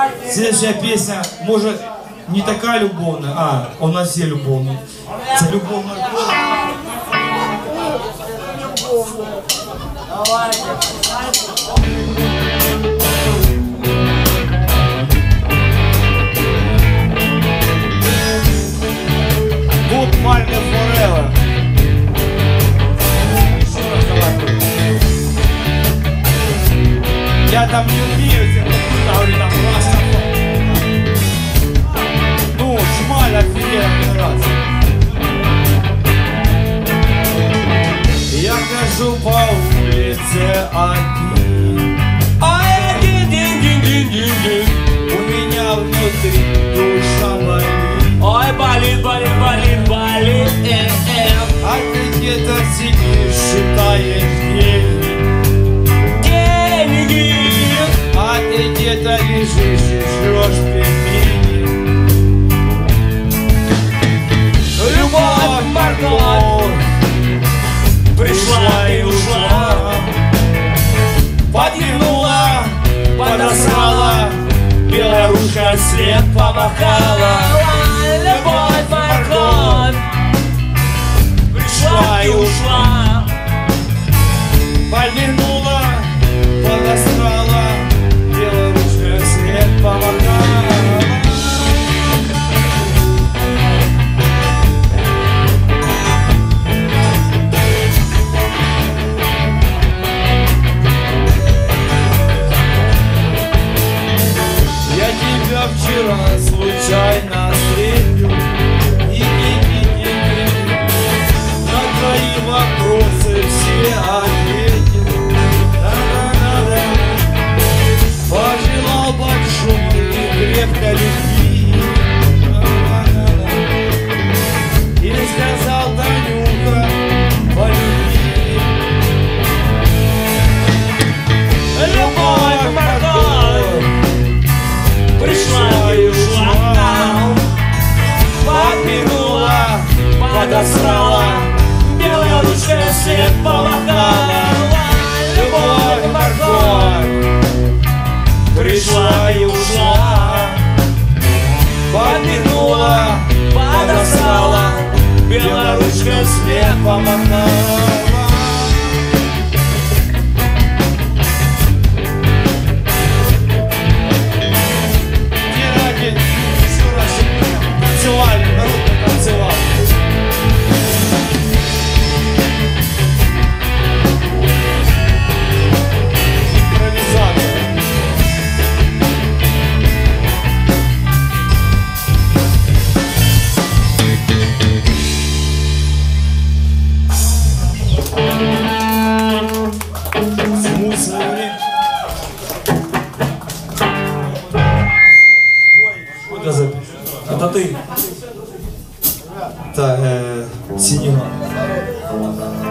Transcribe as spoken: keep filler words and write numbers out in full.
Следующая песня, может, не такая любовная, а, у нас все любовные. Это любовная. Good Party Forever. Я там не умею, тебе говорю, там просто. Ну, шмаль офигенный раз. Я хожу по улице один. Ай, один-один-один-один. У меня внутри душа болит. Ой, болит, болит, болит, болит, э, э. А ты где-то сидишь, считаешь деньги. А ты где-то лежишь и жрешь пельмени. Любовь, морковь пришла и ушла, подвинула, подосрала, белая ручка след помахала. Любовь, морковь пришла и ушла, подвинула, подосрала, белая ручка след помахала. Я тебя вчера случайно встретил, и и-и-и-и, на твои вопросы все ответил. Да-да-да-да. Пожелал большой и крепкой любви. Да-да-да-да. И сказал: Танюха, полюби. любовь, морковь пришла и ушла, подмигнула, подосрала, белая ручка след помахала. любовь, морковь пришла и ушла, подмигнула, подосрала, белая ручка след помахала. Танцевали, народ танцевал. Импровизация. Смусоры. Куда запись? Это ты. Так, э, синема.